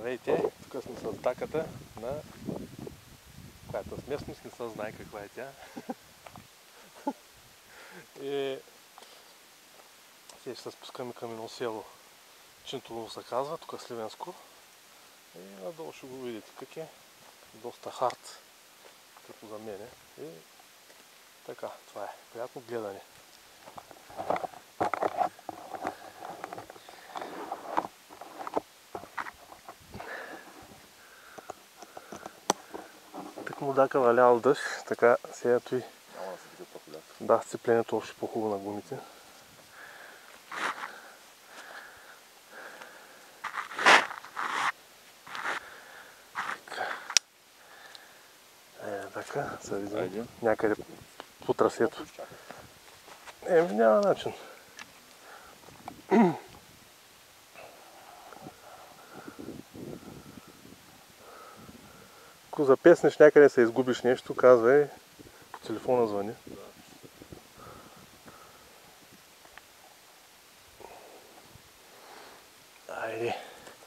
Здравейте, тук сме с даката на която местност, не се знае каква е тя. И сега ще се спускаме към едно село, Чинтулово се казва, тук Сливенско. И надолу ще го видите как е. Доста хард, като за мене. И така, това е. Приятно гледане. Так му дака валял дъжд, така сега той. Да, сцеплението още по-хубаво на гумите. Така, се видим някъде по трасето. Няма начин. Ако запеснеш някъде се изгубиш нещо, казвай, по телефона звъни. Айде.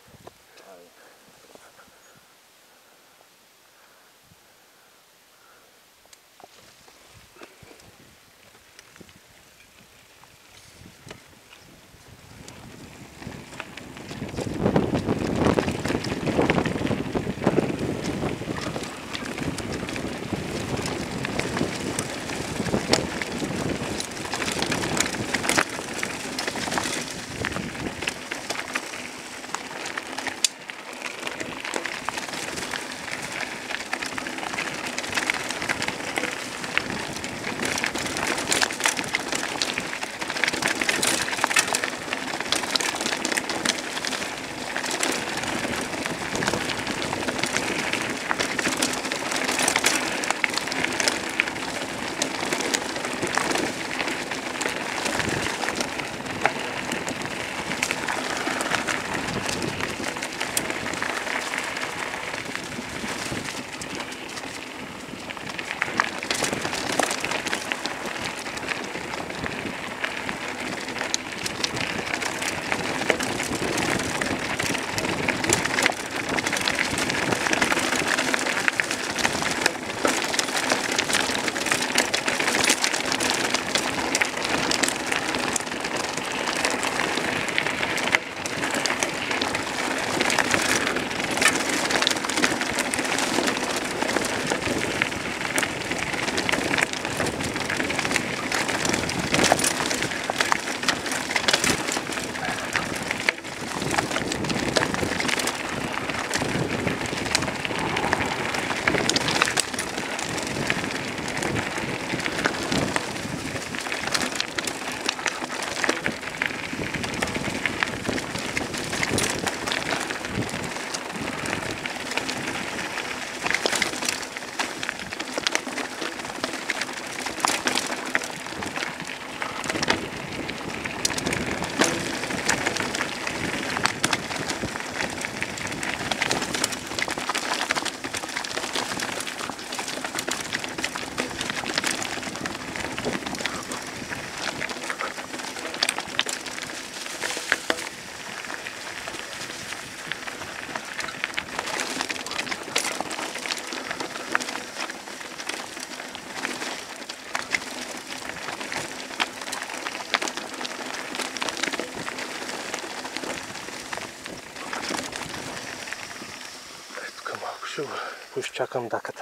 Поизчакам даката.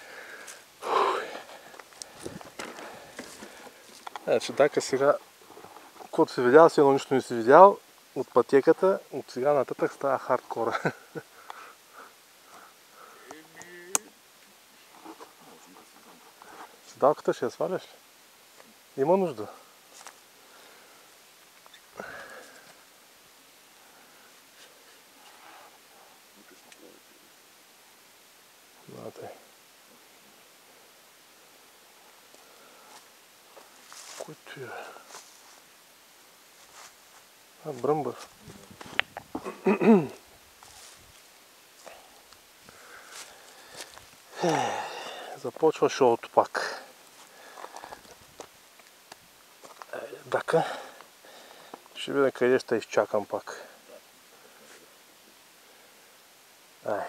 Значи дака сега, когато си видял, си едно нищо не си видял от пътеката, от сега нататък става хардкора. Седалката ще я сваляш ли? Има нужда. Който е? Бръмбър. Започва шоуто пак. Дака. Ще видя къде ще изчакам пак. Ай.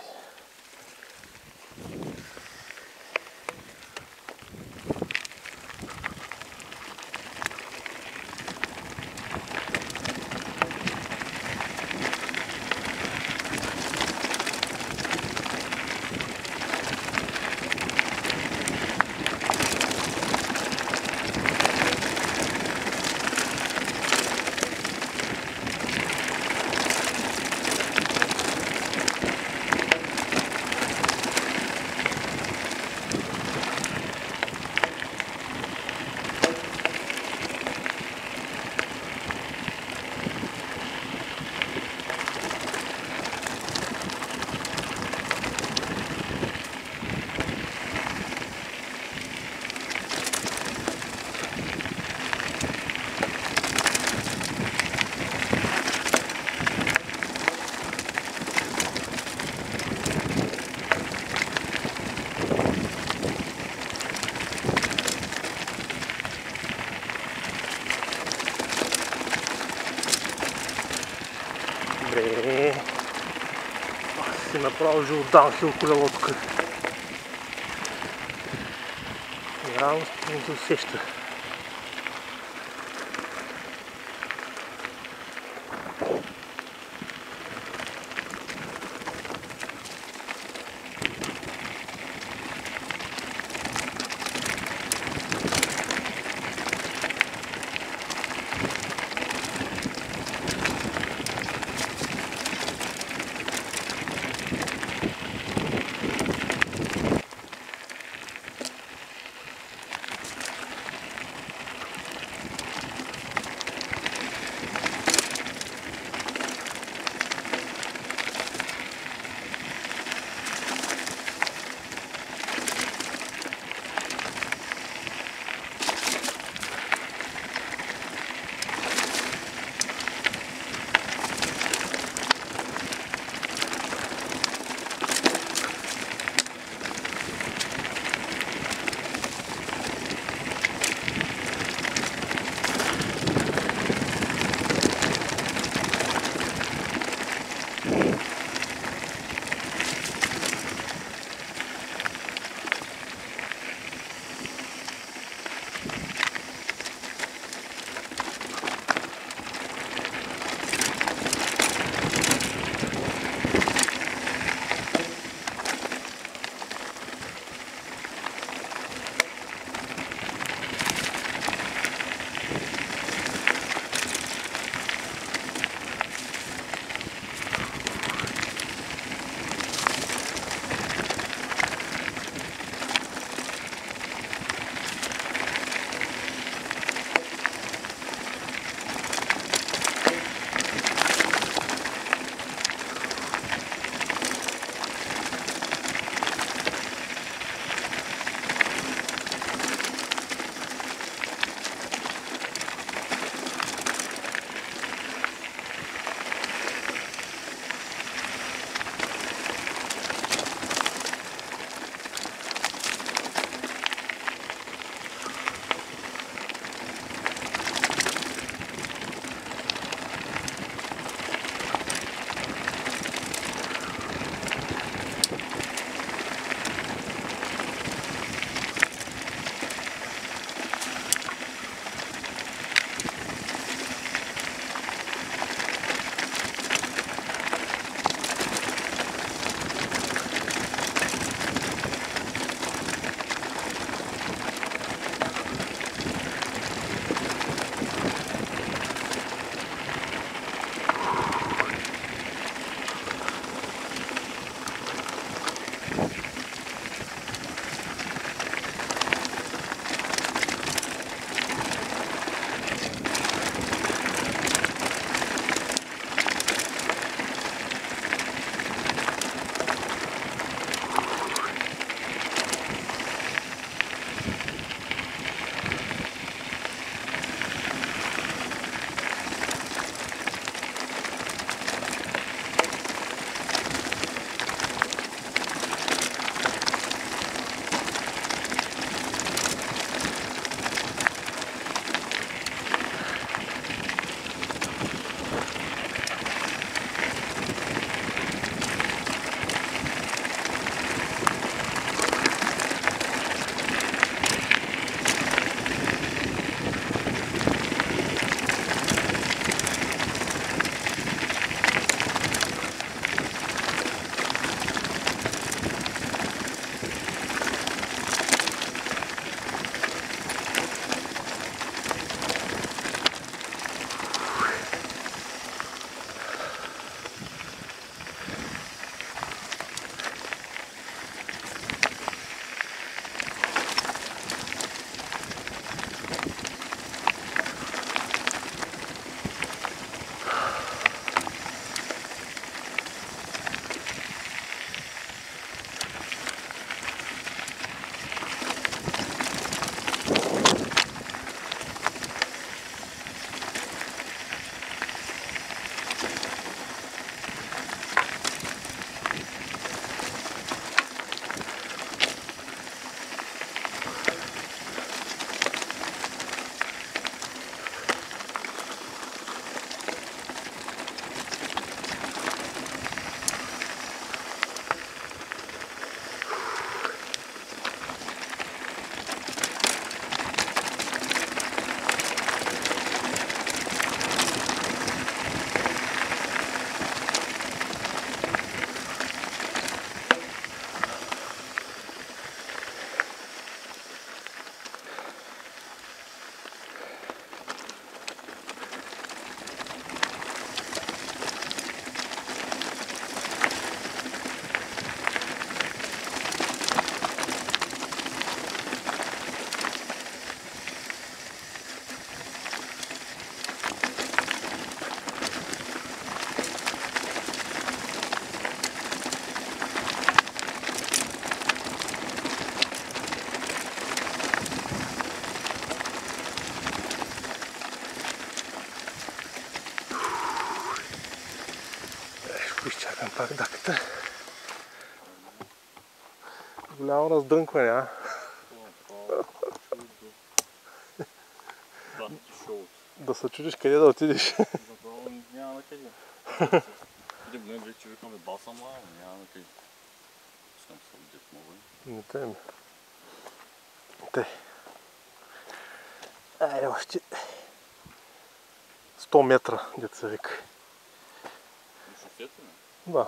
Добре. Си направил жил даунхил колело тук. Рано не се усеща. Изчакам пак даката. Голямо раздънкване, а? Да се чудиш къде да отидеш. Заправо няма на къде. Идем вече викаме баса му, няма на къде. Искам се отдет много. Не тъй. Тъй. Айде още 100 метра, дето се вика. На шосето, не? Да.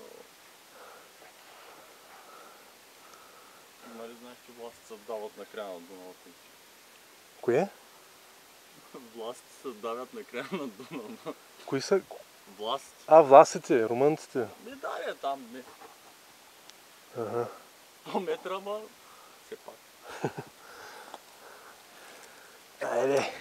Нали знаеш, че властите се дават на края на Дунава? Кое? Властите се давят на края на Дунава. Кои са? Властите. А, власите, румънците. Не даря там, не. Ага. 100 метра, ама все пак. Айде.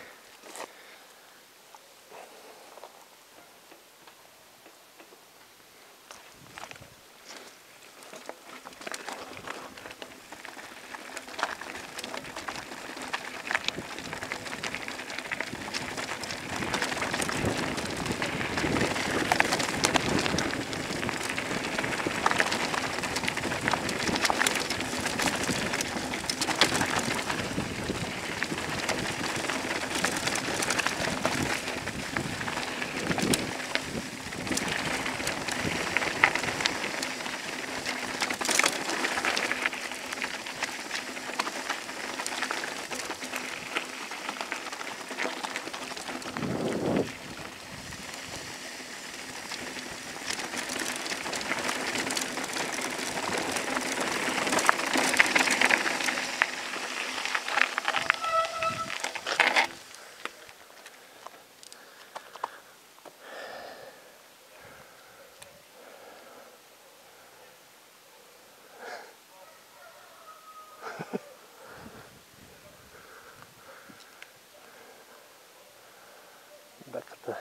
Даката.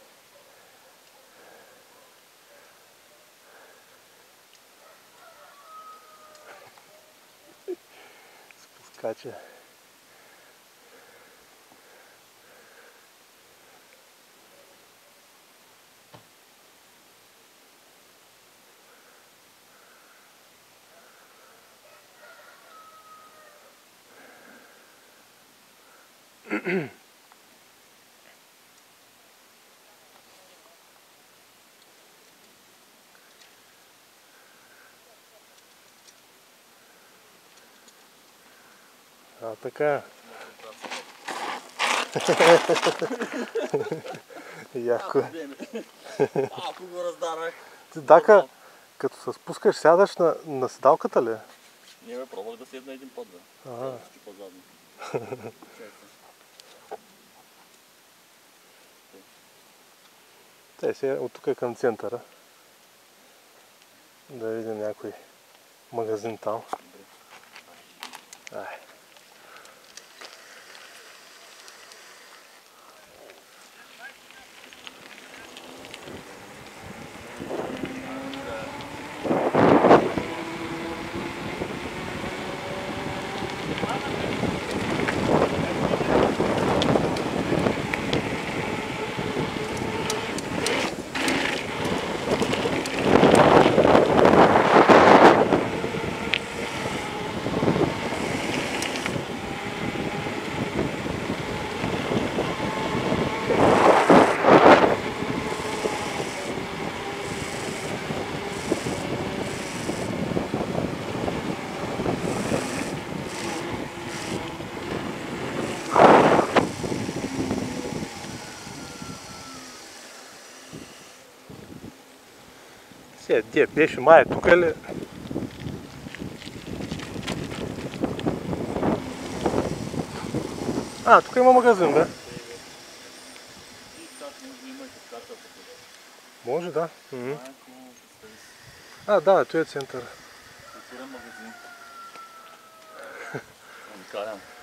Спускача. А, така. Яко. Ако го раздарах. Ти, Дака, като се спускаш, сядаш на седалката ли? Не бе, пробвах да седна един път, да. Ага. Да щупа задно. Те сега от тук към центъра. Да видим някой магазин там. Ай. Сега, где беше май, тук ли? А, тук има магазин, да? Може, да. А, да, той е център. Културен магазин. Уникален.